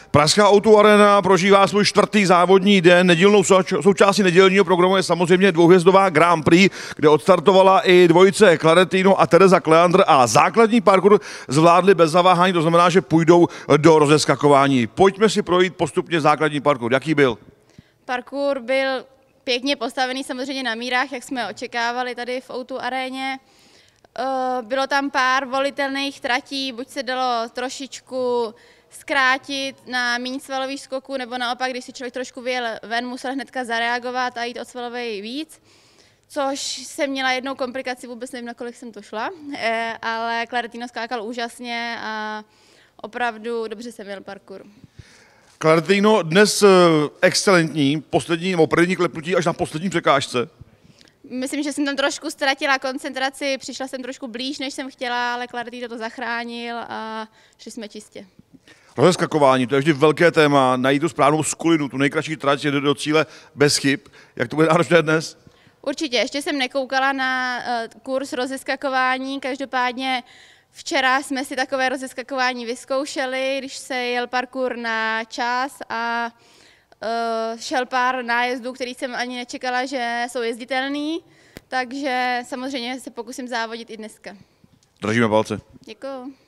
Pražská O2 Arena prožívá svůj čtvrtý závodní den. Nedílnou součástí nedělního programu je samozřejmě dvouhvězdová Grand Prix, kde odstartovala i dvojice Claretino a Tereza Kleandr a základní parkour zvládli bez zaváhání, to znamená, že půjdou do rozeskakování. Pojďme si projít postupně základní parkour. Jaký byl? Parkour byl pěkně postavený samozřejmě na mírách, jak jsme očekávali tady v O2 aréně. Bylo tam pár volitelných tratí, buď se dalo trošičku zkrátit na méně svalových skoků, nebo naopak, když si člověk trošku vyjel ven, musel hnedka zareagovat a jít od svalovej víc. Což jsem měla jednou komplikaci, vůbec nevím, na kolik jsem to šla, ale Claretino skákal úžasně a opravdu dobře jsem měl parkour. Claretino dnes excelentní, první klepnutí až na poslední překážce. Myslím, že jsem tam trošku ztratila koncentraci, přišla jsem trošku blíž, než jsem chtěla, ale Claretino to zachránil a šli jsme čistě. Rozeskakování, to je vždy velké téma, najít tu správnou skulinu, tu nejkratší trať do cíle bez chyb. Jak to bude náročné dnes? Určitě, ještě jsem nekoukala na kurz rozeskakování, každopádně včera jsme si takové rozeskakování vyzkoušeli, když se jel parkour na čas a šel pár nájezdů, který jsem ani nečekala, že jsou jezditelný, takže samozřejmě se pokusím závodit i dneska. Držíme palce. Děkuju.